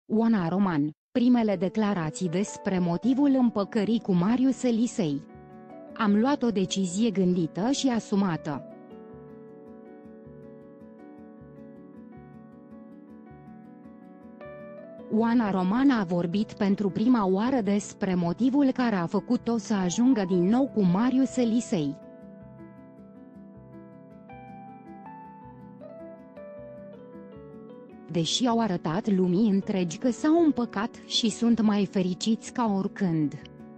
Oana Roman, primele declarații despre motivul împăcării cu Marius Elisei. Am luat o decizie gândită și asumată. Oana Roman a vorbit pentru prima oară despre motivul care a făcut-o să ajungă din nou cu Marius Elisei. Deși au arătat lumii întregi că s-au împăcat și sunt mai fericiți ca oricând.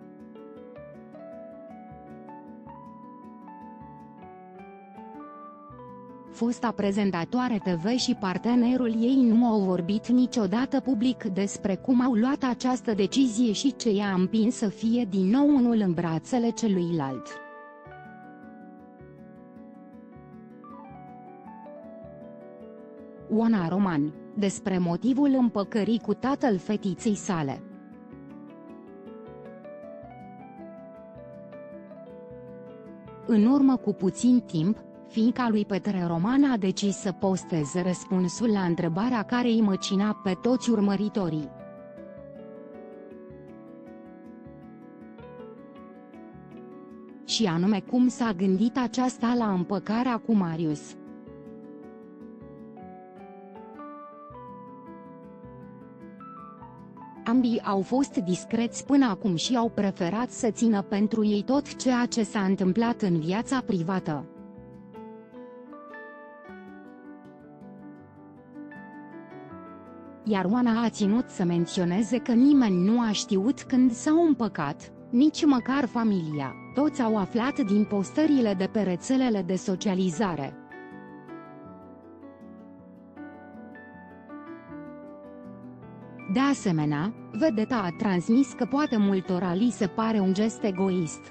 Fosta prezentatoare TV și partenerul ei nu au vorbit niciodată public despre cum au luat această decizie și ce i-a împins să fie din nou unul în brațele celuilalt. Oana Roman, despre motivul împăcării cu tatăl fetiței sale. În urmă cu puțin timp, fiica lui Petre Roman a decis să posteze răspunsul la întrebarea care îi măcina pe toți urmăritorii. Și anume cum s-a gândit aceasta la împăcarea cu Marius. Ambii au fost discreți până acum și au preferat să țină pentru ei tot ceea ce s-a întâmplat în viața privată. Iar Oana a ținut să menționeze că nimeni nu a știut când s-au împăcat, nici măcar familia, toți au aflat din postările de pe rețelele de socializare. De asemenea, vedeta a transmis că poate multora li se pare un gest egoist.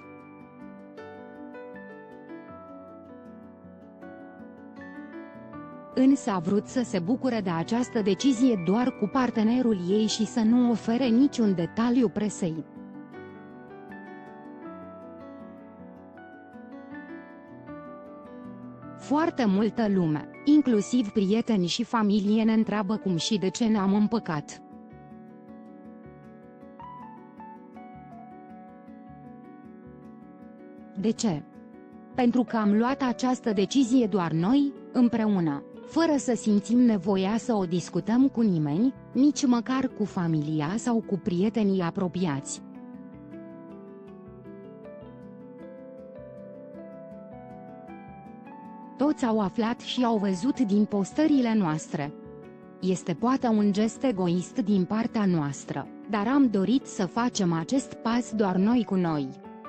Însă a vrut să se bucure de această decizie doar cu partenerul ei și să nu ofere niciun detaliu presei. Foarte multă lume, inclusiv prieteni și familie, ne întreabă cum și de ce ne-am împăcat. De ce? Pentru că am luat această decizie doar noi, împreună, fără să simțim nevoia să o discutăm cu nimeni, nici măcar cu familia sau cu prietenii apropiați. Toți au aflat și au văzut din postările noastre. Este poate un gest egoist din partea noastră, dar am dorit să facem acest pas doar noi cu noi.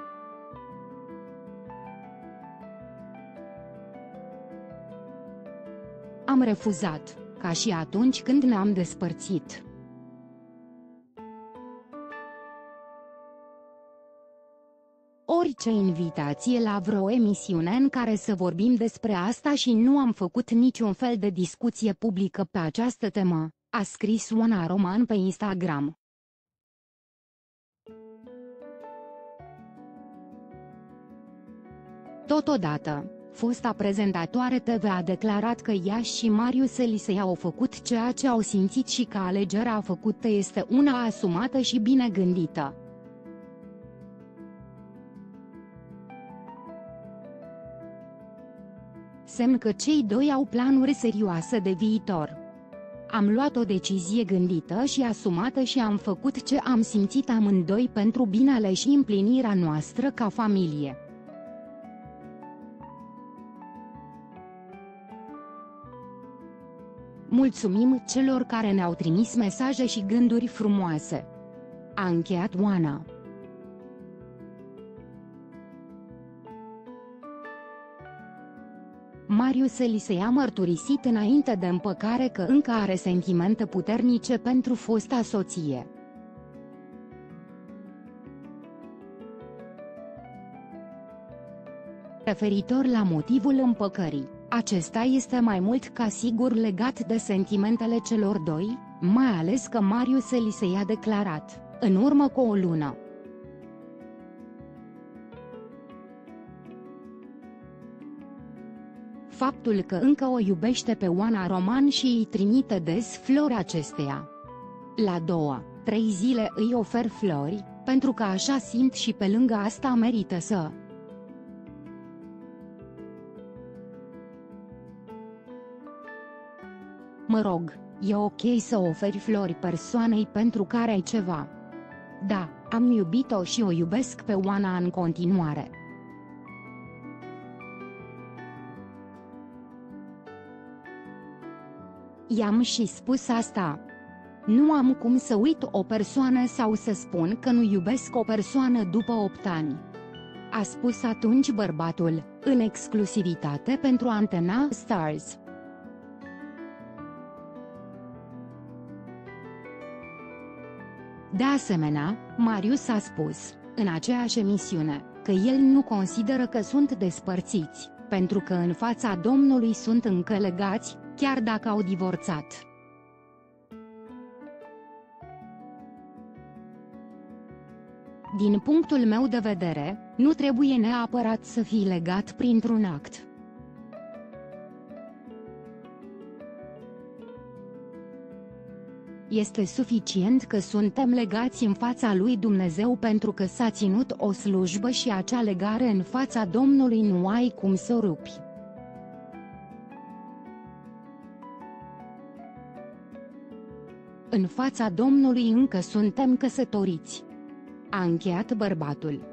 Am refuzat, ca și atunci când ne-am despărțit. Orice invitație la vreo emisiune în care să vorbim despre asta și nu am făcut niciun fel de discuție publică pe această temă, a scris Oana Roman pe Instagram. Totodată, fosta prezentatoare TV a declarat că ea și Marius Elisei au făcut ceea ce au simțit și că alegerea făcută este una asumată și bine gândită. Semn că cei doi au planuri serioase de viitor. Am luat o decizie gândită și asumată și am făcut ce am simțit amândoi pentru binele și împlinirea noastră ca familie. Mulțumim celor care ne-au trimis mesaje și gânduri frumoase. A încheiat Oana. Marius Elisei a mărturisit înainte de împăcare că încă are sentimente puternice pentru fosta soție. Referitor la motivul împăcării, acesta este mai mult ca sigur legat de sentimentele celor doi, mai ales că Marius Elisei a declarat, în urmă cu o lună, faptul că încă o iubește pe Oana Roman și îi trimite des flori acesteia. La 2-3 zile îi ofer flori, pentru că așa simt și pe lângă asta merită să. Mă rog, e ok să oferi flori persoanei pentru care ai ceva. Da, am iubit-o și o iubesc pe Oana în continuare. I-am și spus asta. Nu am cum să uit o persoană sau să spun că nu iubesc o persoană după 8 ani. A spus atunci bărbatul, în exclusivitate pentru Antena Stars. De asemenea, Marius a spus, în aceeași emisiune, că el nu consideră că sunt despărțiți, pentru că în fața Domnului sunt încă legați, chiar dacă au divorțat. Din punctul meu de vedere, nu trebuie neapărat să fii legat printr-un act. Este suficient că suntem legați în fața lui Dumnezeu pentru că s-a ținut o slujbă și acea legare în fața Domnului nu ai cum să o rupi. În fața Domnului încă suntem căsătoriți. A încheiat bărbatul.